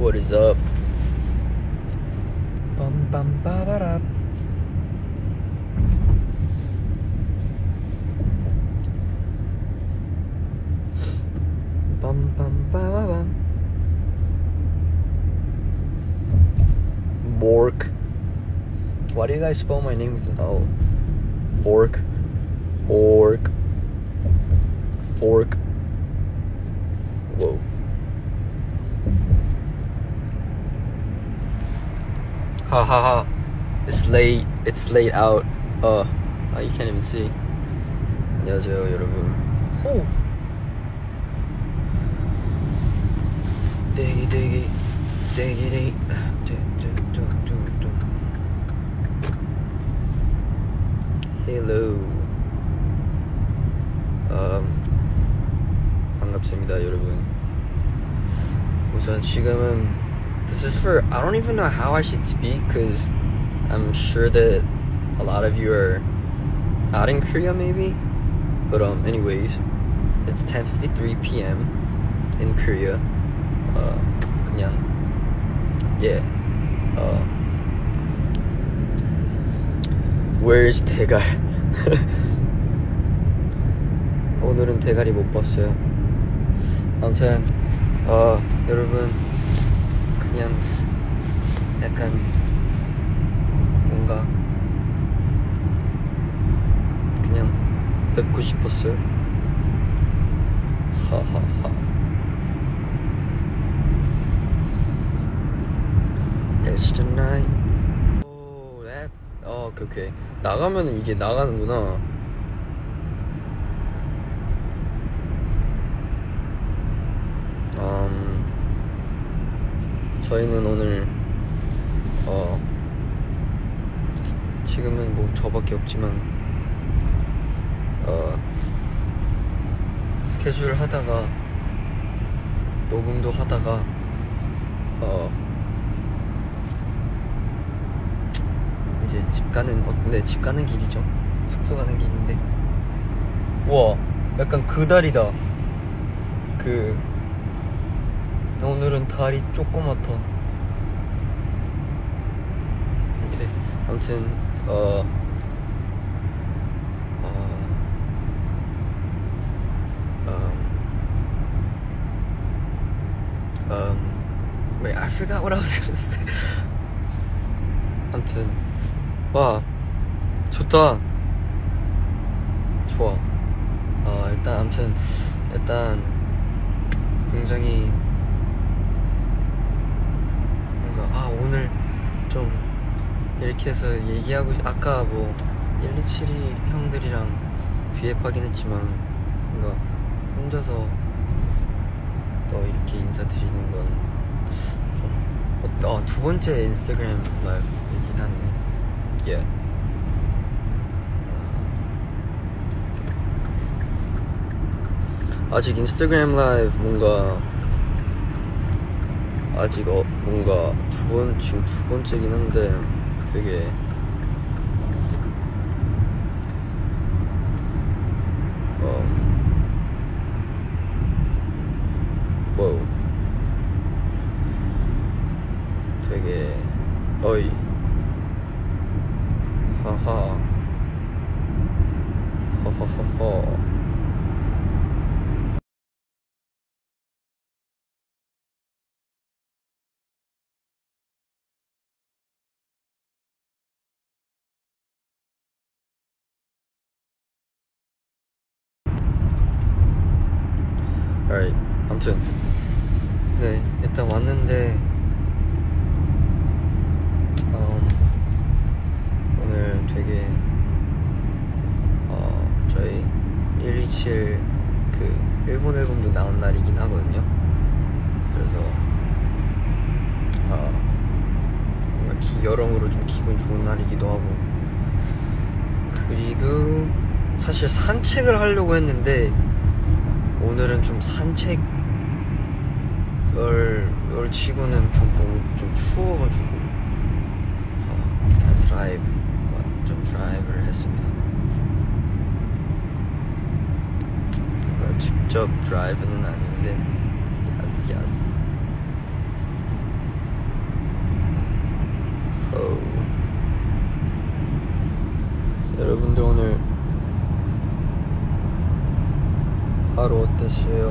What is up? Bum bum ba ba da. Bum bum ba ba bum. Bork. Why do you guys spell my name with an O? Bork. Bork. Fork. Whoa. Ha ha ha. It's late. It's late out. You can't even see. 안녕하세요, 여러분. 호. 대기 대기 대기 대기. Hello. 반갑습니다, 여러분. 우선 지금은 this is for I don't even know how I should speak because I'm sure that a lot of you are not in Korea maybe. But anyways, it's 10:53 p.m. in Korea. 그냥 yeah. Where's 대갈? 오늘은 대갈이 못 봤어요. 아무튼 여러분 그냥 약간 뭔가 그냥 뵙고 싶었어요. 하하하. It's tonight. Oh, that's okay. 나가면 이게 나가는구나. 저희는 오늘 지금은 뭐 저밖에 없지만 스케줄 하다가 녹음도 하다가 이제 집 가는 길이죠. 숙소 가는 길인데. 우와, 약간 그 다리다. 오늘은 다리 조그맣다. 오케이. 아무튼 wait, I forgot what I was gonna say. 아무튼 와, 좋다. 좋아. 일단 굉장히 뭔가 오늘 좀 이렇게 해서 얘기하고 아까 뭐 1272 형들이랑 비앱하긴 했지만 뭔가 혼자서 또 이렇게 인사드리는 건 좀 두 번째 인스타그램 라이브이긴 하네. Yeah. 아직 인스타그램 라이브 뭔가 지금 두 번째긴 한데 되게 되게 어이 하하 허허허허. Alright, 아무튼 네, 일단 왔는데 오늘 되게 저희 127 그 일본 앨범도 나온 날이긴 하거든요. 그래서 뭔가 여러모로 좀 기분 좋은 날이기도 하고, 그리고 사실 산책을 하려고 했는데 오늘은 좀 산책을 치고는 좀 추워가지고 그냥 드라이브를 했습니다. 직접 드라이브는 아닌데 yes. 됐어요.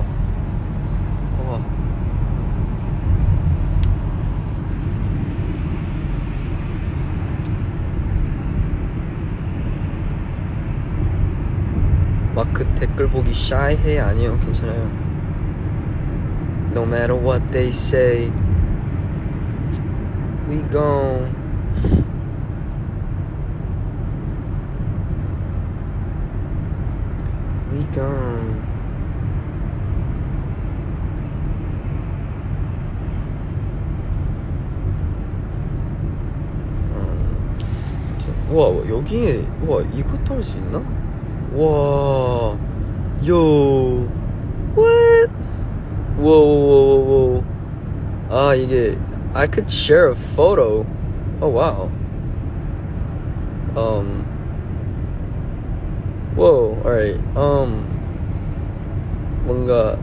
막 그 댓글 보기 shy해? 아니요, 괜찮아요. No matter what they say, we gon' 와, 여기에 와 이것도 할 수 있나? 와, 요, what? Whoa. 아, 이게 I could share a photo. Oh wow. Whoa, alright. 뭔가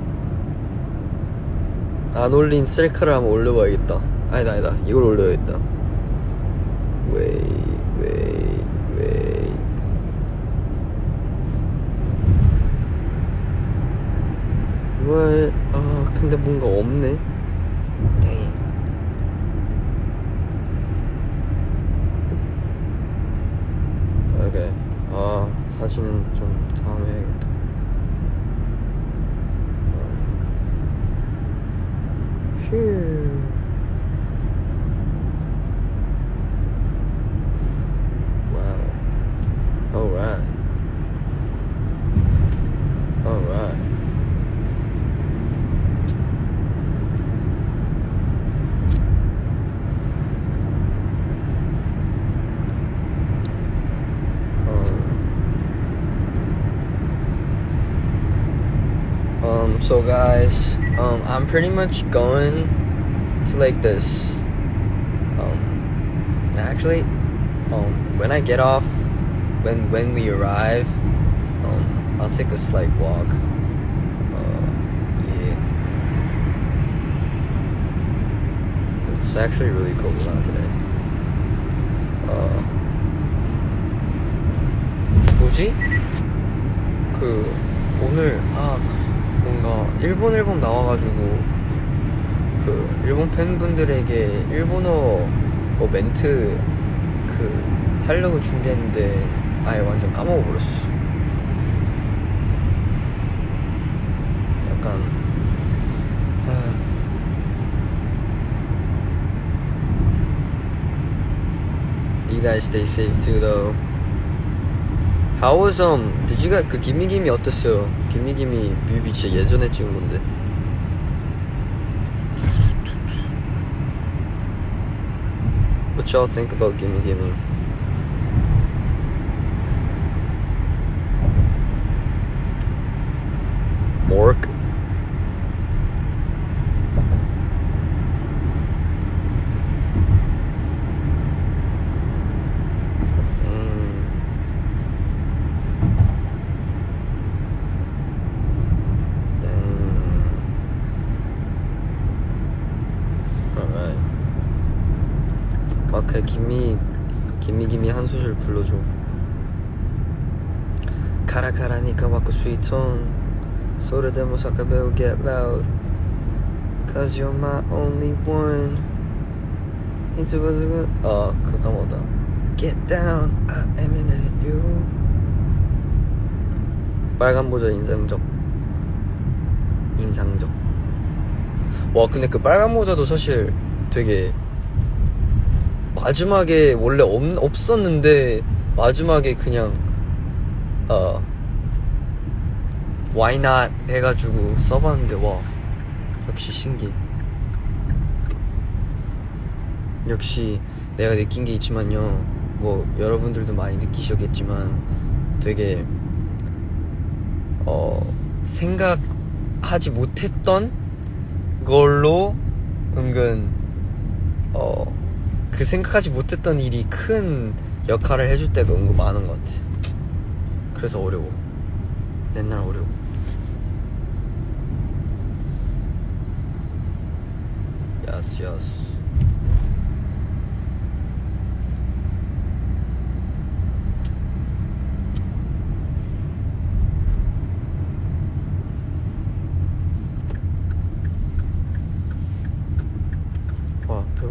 안 올린 셀카를 한번 올려봐야겠다. 아니다. 이걸 올려야겠다. Wait. What? 근데 뭔가 없네. Dang. 오케이. 사진은 좀 다음에 해야겠다. 휴. 와우. Alright. So guys, I'm pretty much going to like this, actually, when I get off, when we arrive, I'll take a slight walk. Yeah. It's actually really cold out today. 뭐지? 오늘, 뭔가 일본 앨범 나와가지고 일본 팬분들에게 일본어 멘트 하려고 준비했는데 아예 완전 까먹어버렸어. 약간 You guys stay safe too though. How was did you guys 기미기미 어땠어요? 기미기미 뮤비 진짜 예전에 찍은 건데. What y'all think about 기미기미? Mork? 마크의 기미기미 한 소절 불러줘. 카라카라니까 맞고 sweet tone 소리 데모 사카베오 get loud Cause you're my only one into 그거 까먹었다. Get down I am in you. 빨간 모자 인상적. 와 근데 그 빨간 모자도 사실 되게 마지막에 원래 없었는데 마지막에 그냥 Why not 해가지고 써봤는데 와 역시 신기해. 역시 내가 느낀 게 있지만요, 뭐 여러분들도 많이 느끼셨겠지만 되게 생각하지 못했던 걸로 은근 그 생각하지 못했던 일이 큰 역할을 해줄 때가 은근 많은 것 같아. 그래서 어려워. 맨날 어려워. Yes.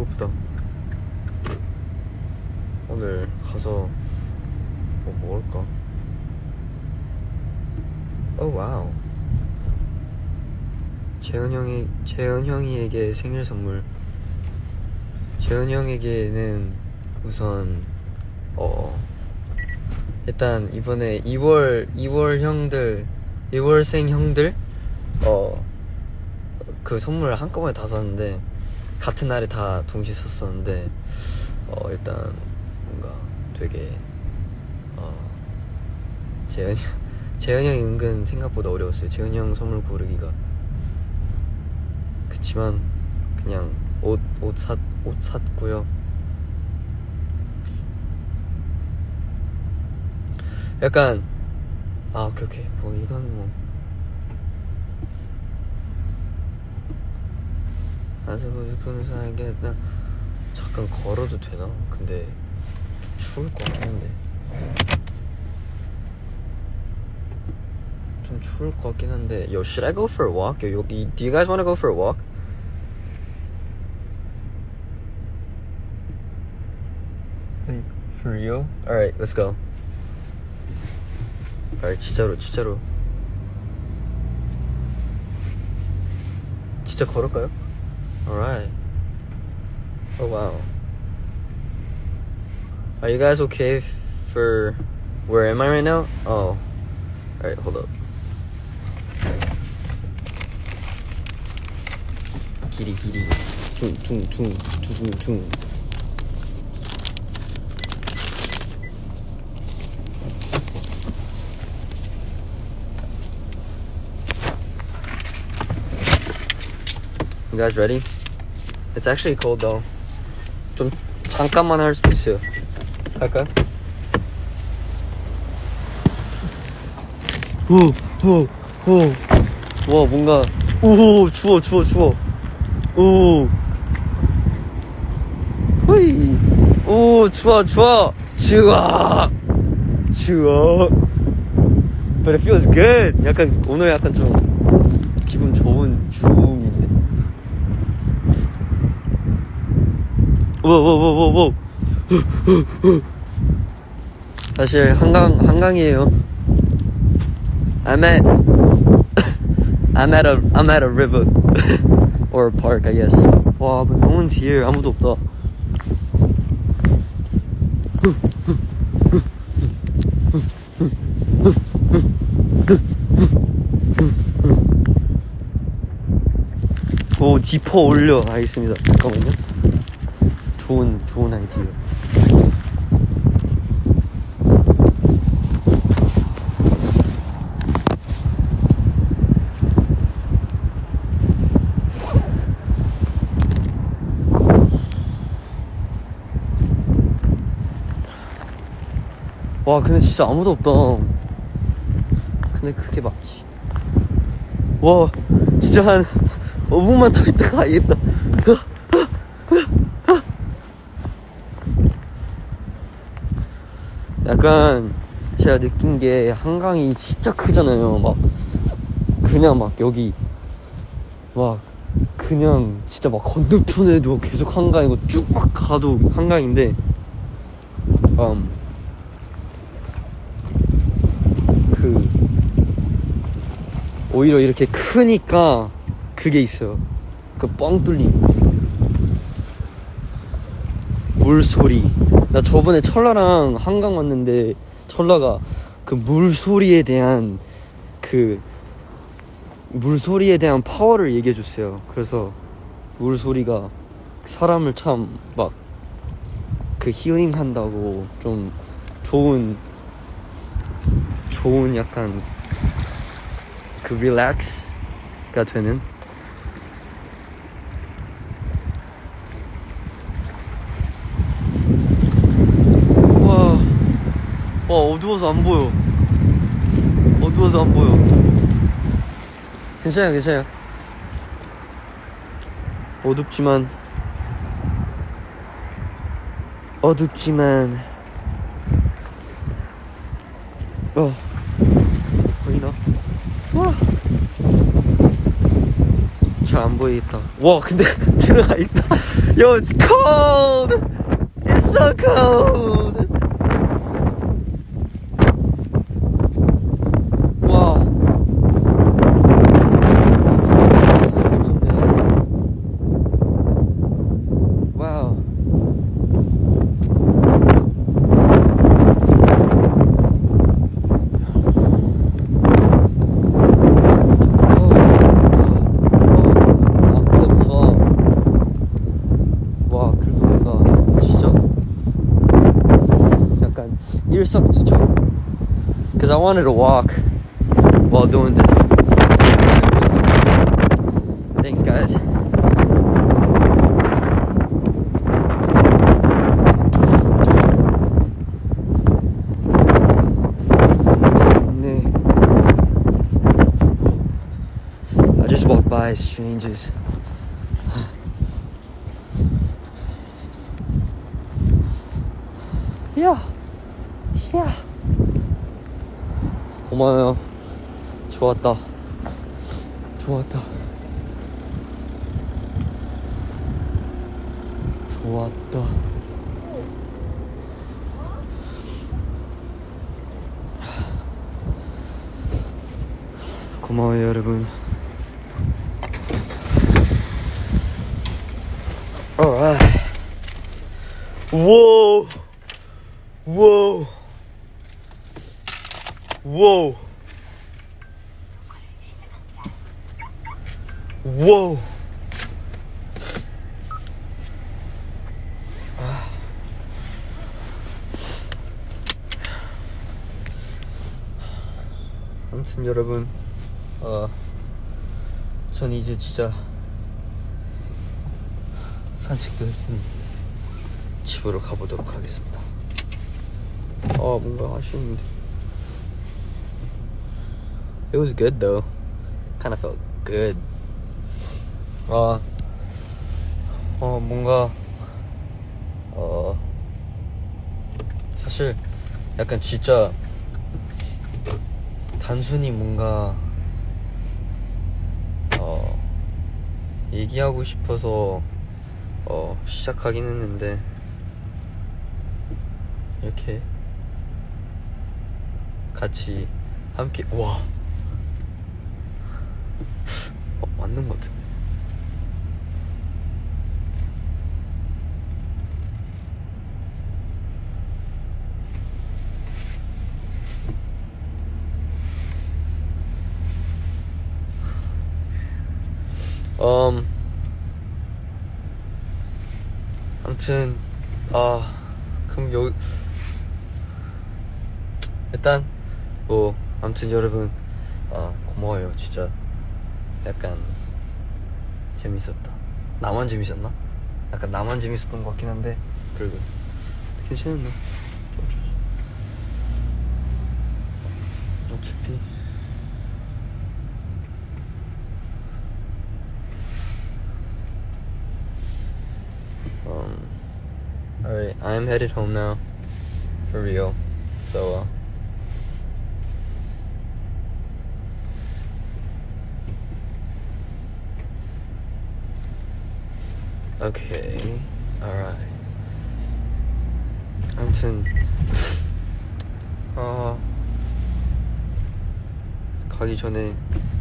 배고프다. 오늘 가서 뭐 먹을까? 오 와우. 재현 형이에게 생일 선물. 재현 형에게는 우선 일단 이번에 2월생 형들 그 선물을 한꺼번에 다 샀는데 같은 날에 다 동시에 샀었는데 일단 뭔가 되게 재현 형이 은근 생각보다 어려웠어요. 재현 형 선물 고르기가. 그치만 그냥 옷 샀고요. 약간 오케이 뭐 이건 뭐 안서보지 푸는 사이게 잠깐 걸어도 되나? 근데 좀 추울 것 같긴 한데. 좀 추울 것 같긴 한데. Yo, should I go for a walk? Do you guys want to go for a walk? Wait, for real? Alright, let's go. Alright, 진짜로 진짜 걸을까요? Alright. Oh wow. Are you guys okay for... Where am I right now? Oh. Alright, hold up. 길이 퉁퉁퉁. You guys ready? It's actually cold though. 좀 잠깐만 할 수도 있어요. 할까요? 와 뭔가 추워. 호이. 추워. But it feels good. 약간 오늘 약간 좀 기분 좋은 줌인데. 워. 사실 한강이에요. I'm at a river or a park, I guess. 와, but no one's here. 아무도 없다. 오, 지퍼 올려. 알겠습니다. 잠깐만요. 좋은 아이디어. 와, 근데 진짜 아무도 없다. 근데 그게 맞지. 와, 진짜 한 5분만 더 있다가 가야겠다. 약간 제가 느낀 게 한강이 진짜 크잖아요. 그냥 여기 그냥 진짜 건너편에도 계속 한강이고 쭉 가도 한강인데 오히려 이렇게 크니까 그게 있어요. 그 뻥 뚫림 물소리. 나 저번에 철라랑 한강 왔는데 철라가 그 물소리에 대한 파워를 얘기해줬어요. 그래서 물소리가 사람을 참 힐링 한다고 좀 좋은 약간 릴렉스가 되는. 와, 어두워서 안 보여. 괜찮아요. 어둡지만 보이나? 와. 잘 잘 안 보이겠다. 와, 근데 들어가 있다. Yo, it's cold. It's so cold. 와. 와우. 일석이조. Because I wanted to walk while doing this. Thanks, guys. I just walked by strangers. Yeah. 야. 고마워요. 좋았다. 좋았다. 좋았다. 고마워요, 여러분. Alright. Whoa. Whoa. Whoa. Whoa. 아무튼 여러분, 전 이제 진짜 산책도 했으니 집으로 가보도록 하겠습니다. 뭔가 아쉬운데. It was good though. Kind of felt good. 뭔가 사실 약간 진짜 단순히 뭔가 얘기하고 싶어서 시작하긴 했는데 이렇게 같이 함께 와 맞는 것 같은데. 아무튼 그럼 일단 아무튼 여러분 고마워요. 진짜 약간 재밌었다. 나만 재밌었나? 약간 나만 재밌었던 것 같긴 한데 그래도 괜찮았나? 어차피 alright, I'm headed home now for real. So okay, alright. 아무튼 가기 전에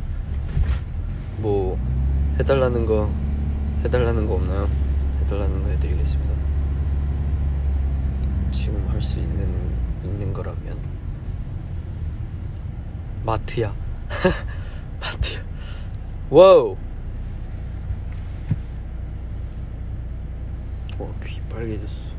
뭐 해달라는 거 없나요? 해달라는 거 해드리겠습니다. 지금 할 수 있는 거라면 마트야. 마트야. 와우. 와, 귀 빨개졌어.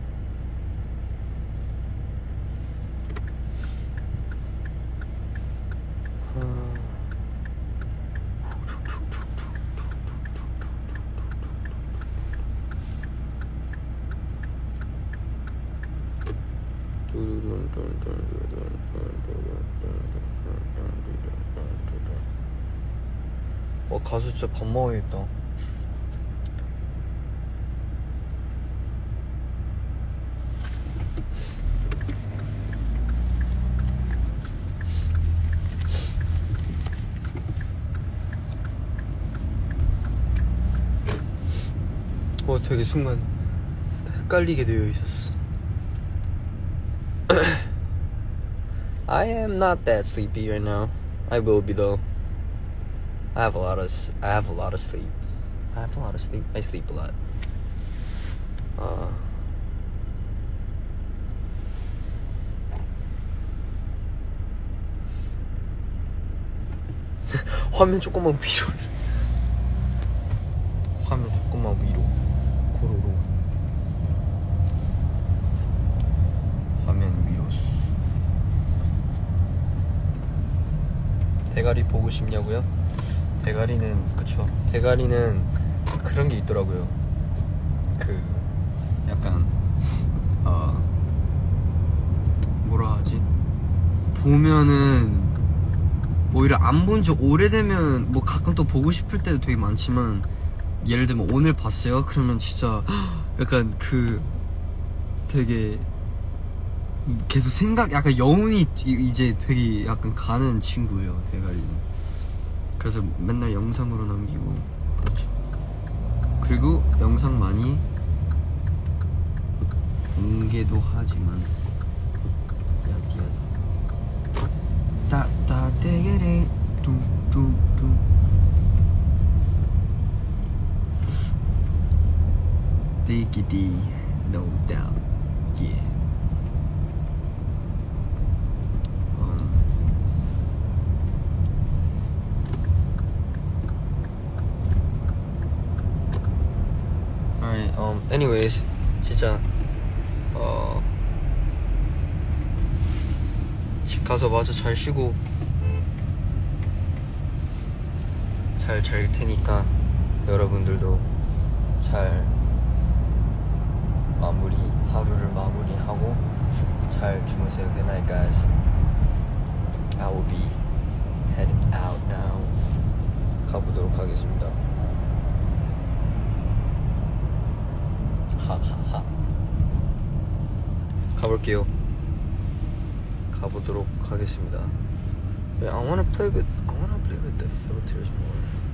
가서 진짜 밥 먹어야겠다. 되게 순간 헷갈리게 되어 있었어. I am not that sleepy right now. I will be though. I have a lot of sleep. I sleep a lot. 화면 조금만 위로. 화면 조금만 위로. 고로로. 화면 위로. 대가리 보고 싶냐고요? 대가리는 그쵸. 대가리는 그런 게 있더라고요. 그 약간 뭐라 하지? 보면은 오히려 안 본 지 오래되면 뭐 가끔 또 보고 싶을 때도 되게 많지만, 예를 들면 오늘 봤어요? 그러면 진짜 약간 그 되게 계속 약간 여운이 이제 되게 약간 가는 친구예요, 대가리는. 그래서 맨날 영상으로 남기고 그렇죠. 그리고 영상 많이 공개도 하지만 yes. 따따대게레 뚱뚱뚱 디기디 no doubt yeah. Alright, anyways, 진짜 집 가서 마저 잘 쉬고 잘 잘 테니까 여러분들도 잘 하루를 마무리하고 잘 주무세요. Good night, guys. I will be heading out now. 가보도록 하겠습니다. 하하하. 가보도록 하겠습니다. I wanna play with the filters more.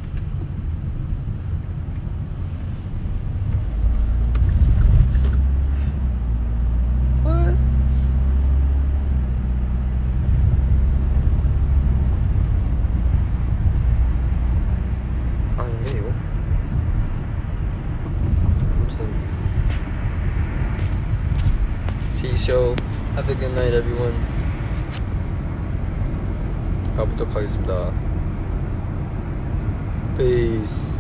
What? 아니네 이거. 아무튼 peace, yo. Have a good night, everyone. 가보도록 하겠습니다. Peace.